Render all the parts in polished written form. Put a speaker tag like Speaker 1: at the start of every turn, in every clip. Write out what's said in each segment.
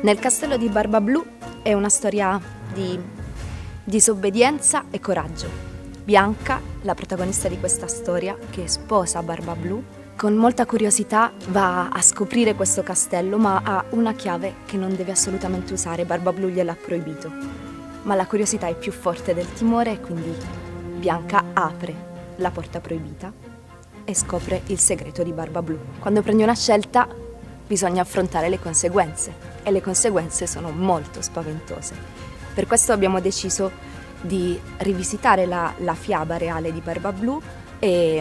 Speaker 1: Nel castello di Barbablù è una storia di disobbedienza e coraggio. Bianca, la protagonista di questa storia, che sposa Barbablù, con molta curiosità va a scoprire questo castello, ma ha una chiave che non deve assolutamente usare, Barbablù gliel'ha proibito. Ma la curiosità è più forte del timore e quindi Bianca apre la porta proibita e scopre il segreto di Barbablù. Quando prendi una scelta bisogna affrontare le conseguenze e le conseguenze sono molto spaventose. Per questo abbiamo deciso di rivisitare la fiaba reale di Barbablù e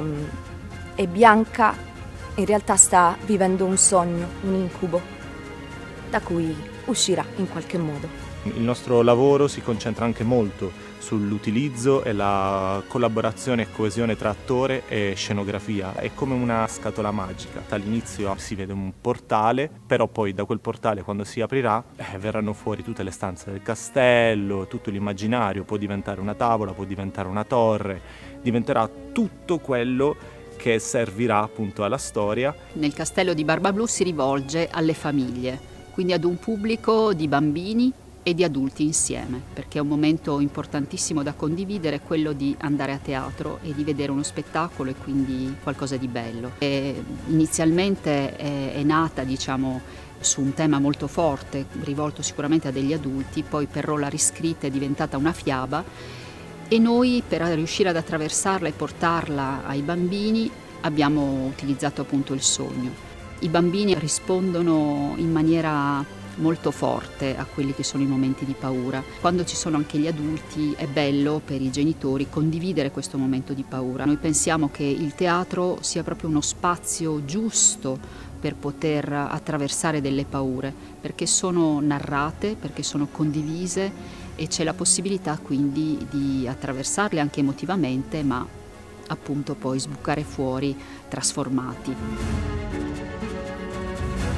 Speaker 1: Bianca in realtà sta vivendo un sogno, un incubo, da cui uscirà in qualche modo.
Speaker 2: Il nostro lavoro si concentra anche molto sull'utilizzo e la collaborazione e coesione tra attore e scenografia. È come una scatola magica. All'inizio si vede un portale, però poi da quel portale, quando si aprirà, verranno fuori tutte le stanze del castello, tutto l'immaginario, può diventare una tavola, può diventare una torre, diventerà tutto quello che servirà appunto alla storia.
Speaker 3: Nel castello di Barbablù si rivolge alle famiglie, quindi ad un pubblico di bambini e di adulti insieme, perché è un momento importantissimo da condividere, quello di andare a teatro e di vedere uno spettacolo e quindi qualcosa di bello. Inizialmente è nata, diciamo, su un tema molto forte, rivolto sicuramente a degli adulti, poi però la riscritta è diventata una fiaba e noi, per riuscire ad attraversarla e portarla ai bambini, abbiamo utilizzato appunto il sogno. I bambini rispondono in maniera molto forte a quelli che sono i momenti di paura. Quando ci sono anche gli adulti è bello per i genitori condividere questo momento di paura. Noi pensiamo che il teatro sia proprio uno spazio giusto per poter attraversare delle paure, perché sono narrate, perché sono condivise e c'è la possibilità quindi di attraversarle anche emotivamente, ma appunto poi sbucare fuori trasformati.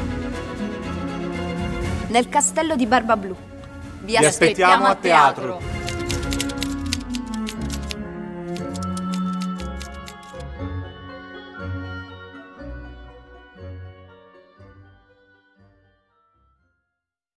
Speaker 1: Nel castello di Barbablù.
Speaker 2: Vi aspettiamo a teatro!